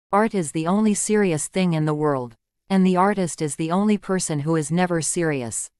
Art is the only serious thing in the world. And the artist is the only person who is never serious.